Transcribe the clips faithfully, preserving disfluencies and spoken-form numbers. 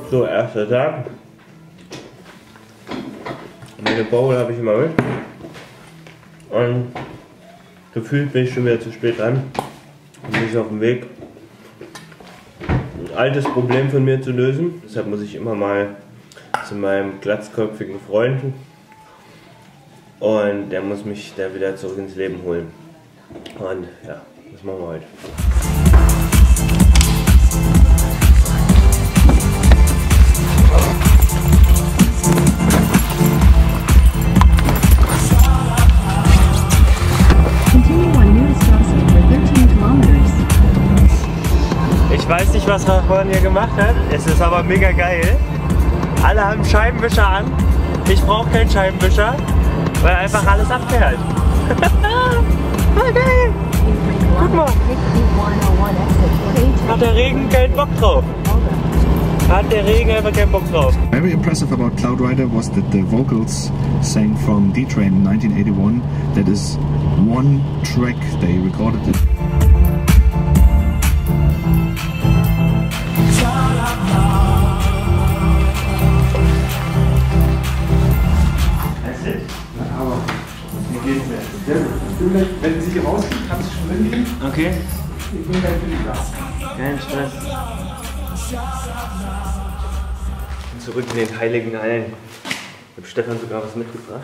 So, erster Tag. Meine Bowl habe ich immer mit. Und gefühlt bin ich schon wieder zu spät dran. Und bin ich auf dem Weg, ein altes Problem von mir zu lösen. Deshalb muss ich immer mal zu meinem glatzköpfigen Freund. Und der muss mich da wieder zurück ins Leben holen. Und ja, das machen wir heute. Ich weiß nicht, was Rahman hier gemacht hat. Es ist aber mega geil. Alle haben Scheibenwischer an. Ich brauche keinen Scheibenwischer, weil einfach alles abfährt. Okay. Guck mal. Hat der Regen keinen Bock drauf. Hat der Regen einfach keinen Bock drauf. Very impressive about Cloud Rider was that the vocals sang from D-Train in nineteen eighty-one. That is one track they recorded it. Wenn sie hier rausgeht, kannst du schon hingehen. Okay. Ich bin gleich für die Gas. Kein Stress. Und zurück in den heiligen Hallen. Ich habe Stefan sogar was mitgebracht.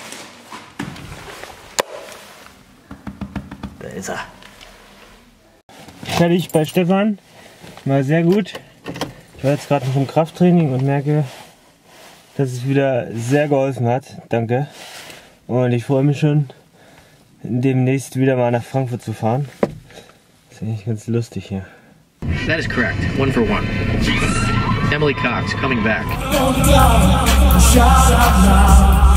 Da ist er. Fertig bei Stefan. Mal sehr gut. Ich war jetzt gerade noch im Krafttraining und merke, dass es wieder sehr geholfen hat. Danke. Und ich freue mich schon, demnächst wieder mal nach Frankfurt zu fahren. Das ist eigentlich ganz lustig hier. That is correct. One for one. Emily Cox coming back.